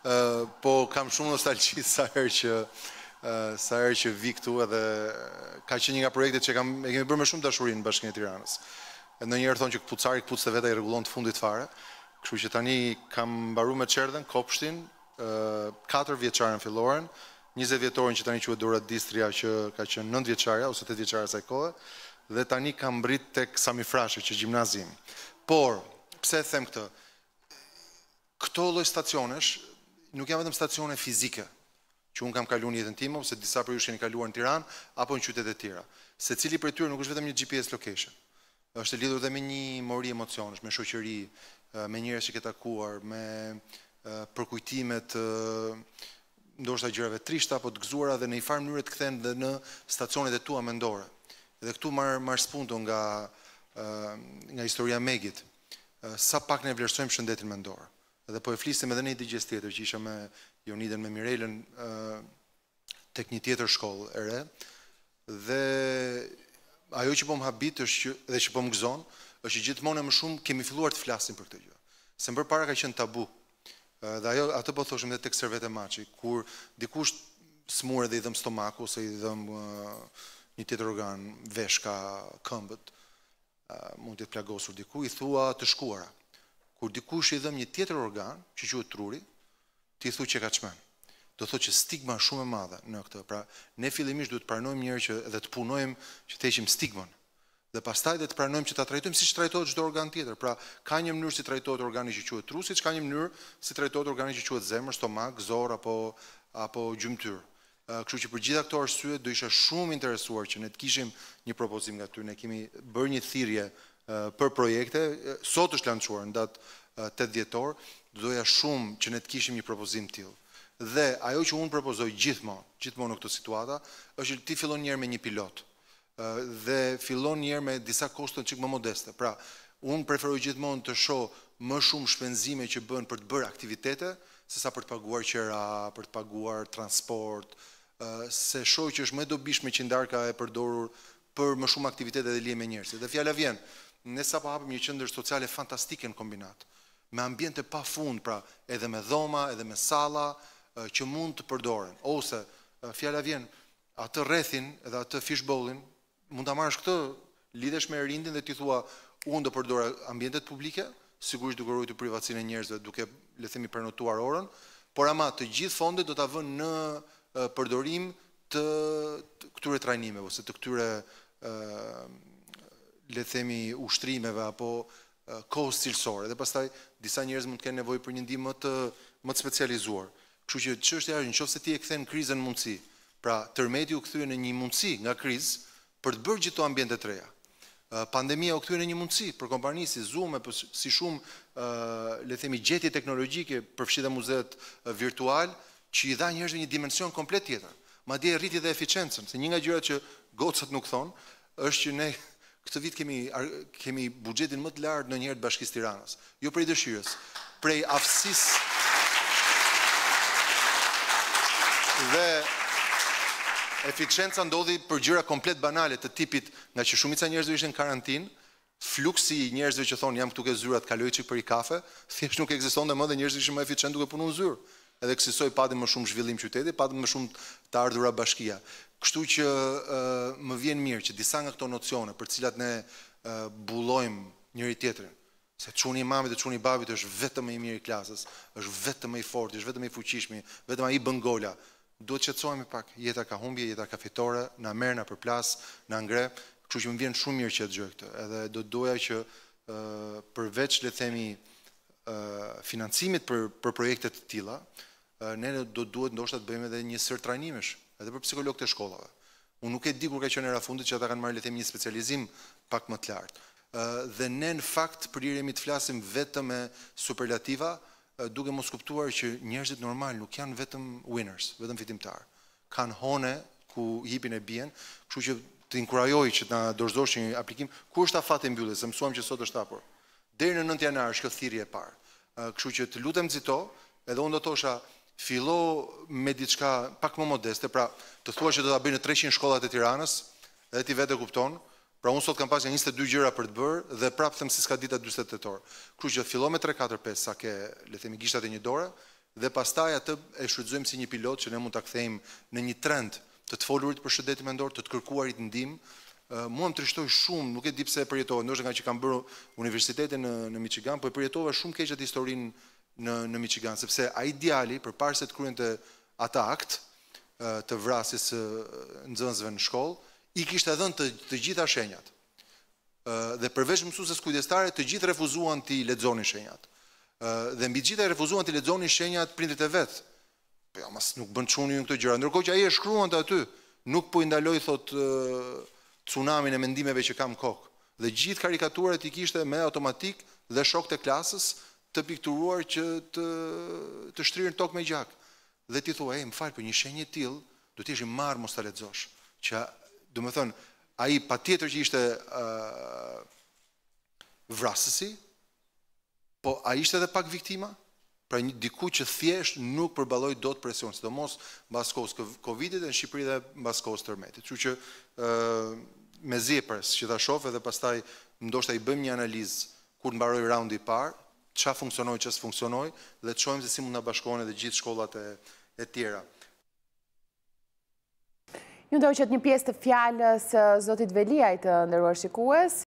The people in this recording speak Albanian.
Po kam shumë nostalgji sa herë që vi këtu edhe ka qenë një nga projektet që e kemi bërë me shumë dashuri në Bashkinë e Tiranës. Ndonjëherë thonë që këpucari këpucët e veta i rregullon të fundit fare. Kështu që tani kam mbaruar me çerdhen, kopshtin, 4 vjeçaren filloren, 20 vjetorin që tani quhet Dora Distria që ka qenë 9 vjeçare ose 8 vjeçare asaj kohe, dhe tani kam mbrit tek Sami Frashi që gjimnazim. Por, pse e them këtë? Këto lloj stacionesh nuk janë vetëm stacione fizike, që unë kam kaluar në jetën time, ose disa prej jush keni kaluar në Tiranë apo në qytete të tjera. Secili prej tyre nuk është vetëm një GPS location. Është lidhur dhe me një mori emocionesh, me shoqëri, me njerëz që ke takuar, me përkujtimet ndoshta gjërave trishta apo të gëzuara dhe në një farë mënyrë të kthehen dhe në stacionet e tua mendore. Edhe këtu marr spunto nga historia e Megit. Sa pak ne vlerësojmë shëndetin mendor. Edhe po e flisim edhe në një digjes tjetër që isha me Joniden, me Mirelën tek një tjetër shkollë e re, dhe ajo që po më habit është dhe që po më gëzon, është që gjithmonë më shumë kemi filluar të flasim për këtë gjë. Se më përpara ka qenë tabu. Dhe atë po thoshim edhe tek Servet e Maçi, kur dikush smur dhe i dhëm stomaku ose i dhëm një tjetër organ, veshka, këmbët, mund të plagosur diku, i thua të shkuara. Kur dikush i dhëm një tjetër organ, që quhet truri, ti thu që ka çmen. Do thotë që stigma është shumë e madhe në këtë. Pra, ne fillimisht duhet të pranojmë njëherë që dhe të punojmë që të heqim stigmën. Dhe pastaj dhe të pranojmë që ta trajtojmë siç trajtohet çdo organ tjetër. Pra, ka një mënyrë si trajtohet organi që quhet tru, siç ka një mënyrë si trajtohet organi që quhet zemër, stomak, zor apo gjymtyr. Kështu që për gjitha këto arsye do isha shumë interesuar që ne të kishim një propozim nga ty. Ne kemi bërë një thirrje për projekte, sot është lançuar në datë 8 dhjetor, doja shumë që ne të kishim një propozim të tillë. Dhe ajo që unë propozoj gjithmonë në këtë situata, është që ti fillon njëherë me një pilot. Dhe fillon njëherë me disa kosto çik më modeste. Pra, unë preferoj gjithmonë të shoh më shumë shpenzime që bën për të bërë aktivitete, sesa për të paguar qera, për të paguar transport, se shoh që është më dobishme që ndarka e përdorur për më shumë aktivitete dhe lidhje me njerëzit. Dhe fjala vjen, ne sapo hapëm një qendër sociale fantastike në kombinat, me ambiente pafund, pra edhe me dhoma, edhe me salla që mund të përdoren. Ose fjala vjen, atë rrethin edhe atë fishbowlin mund ta marrësh këtë, lidhesh me rindin dhe ti thua, unë do përdora ambientet publike, sigurisht duke ruajtur privatësinë e njerëzve, duke le të themi prenotuar orën, por ama të gjithë fondet do ta vënë në përdorim të këtyre trajnimeve ose të këtyre le të themi ushtrimeve apo kohës cilësore. Dhe pastaj disa njerëz mund të kenë nevojë për një ndihmë më të specializuar. Kështu që çështja është nëse ti e kthen krizën në mundësi, pra tërmeti u kthye në një mundësi nga krizë për të bërë gjithë këto ambiente të reja. Pandemia u kthye në një mundësi për kompani si Zoom, si shumë le të themi gjetje teknologjike, përfshi dhe muzeet virtual, që i dha njerëzve një dimension komplet tjetër. Madje rriti dhe eficiencën, se një nga gjërat që gocat nuk thonë, është që ne këtë vit kemi buxhetin më të lartë ndonjëherë të Bashkisë Tiranës. Jo prej dëshirës, prej aftësisë. Dhe eficienca ndodhi për gjëra komplet banale të tipit, nga që shumica njerëzve ishin në karantinë, fluksi i njerëzve që thonë jam këtu ke zyrat, kaloj çik për i kafe, thjesht nuk ekzistonte më dhe njerëzit ishin më eficient duke punuar në zyrë. Edhe kësaj padim më shumë zhvillim qyteti, padim më shumë të ardhura bashkia. Kështu që më vjen mirë që disa nga këto nocione për të cilat ne bullojmë njëri tjetrin, se çuni i mamit dhe çuni i babit është vetëm më i miri i klasës, është vetëm më i fortë, është vetëm më i fuqishëm, vetëm ai bën gola. Duhet të qetësohemi pak, jeta ka humbje, jeta ka fitore, na merr na përplas, na ngre, kështu që më vjen shumë mirë që të dëgjoj këtë. Edhe do doja që përveç le të themi financimit për projekte të tilla, ne duhet ndoshta të bëjmë edhe një sër trajnimesh, edhe për psikologët e shkollave. Unë nuk e di kur ka qenë era fundit që ata kanë marrë le të themi një specializim pak më të lartë. Dhe ne në fakt përiremi të flasim vetëm me superlativa, duke mos kuptuar që njerëzit normal nuk janë vetëm winners, vetëm fitimtar. Kanë hone ku hipin e bien, kështu që të inkurajoj që të na dorëzosh një aplikim. Kur është afati mbylljes? Se mësuam që sot është hapur. Deri në 9 janar është kjo thirrje e parë. Kështu që të lutem nxito, edhe unë do thosha fillo me diçka pak më modeste, pra të thua që do ta bëj në 300 shkollat e Tiranës, edhe ti vetë kupton. Pra unë sot kam pasur 22 gjëra për të bërë dhe prapë them se s'ka dita 40 tetor. Kështu që fillo me 3, 4, 5 sa ke le të themi gishtat e një dore, dhe pastaj atë e shfrytëzojmë si një pilot që ne mund ta kthejmë në një trend të të folurit për shëndetin mendor, të të kërkuarit ndihmë. Mua më trishtoi shumë, nuk e di pse e përjetova, ndoshta nga që kam bërë universitetin në Michigan, po e përjetova shumë keq atë historinë në Michigan, sepse ai djali përpara se të kryente ata akt të vrasjes së nxënësve në shkollë, i kishte dhënë të gjitha shenjat. Dhe përveç mësuesës kujdestare, të gjithë refuzuan të lexonin shenjat. Dhe mbi gjitha refuzuan të lexonin shenjat prindrit e vet. Po ja, mas nuk bën çuni këto gjëra. Ndërkohë që ai e shkruante aty, nuk po i ndaloi thot tsunamin e mendimeve që kam kokë. Dhe gjithë karikaturat i kishte me automatik dhe shokët e klasës të pikturuar që të shtrirën tokë me gjak. Dhe ti thua, më fal, për një shenjë të tillë do të ishi marr mos ta lexosh. Që, domethënë, ai patjetër që ishte vrasësi, po ai ishte edhe pak viktima, pra diku që thjesht nuk përballoi dot presion, sidomos mbas kohës Covidit në Shqipëri dhe mbas kohës tërmetit. Kështu që me zjepres që ta shoh edhe pastaj ndoshta i bëjmë një analizë kur mbaroj raundi i parë, çfarë funksionoi, ç'as funksionoi dhe të shohim se si mund na bashkohen edhe gjithë shkollat e tjera. Ju ndoqët një pjesë të fjalës zotit Veliaj, të nderuar shikues.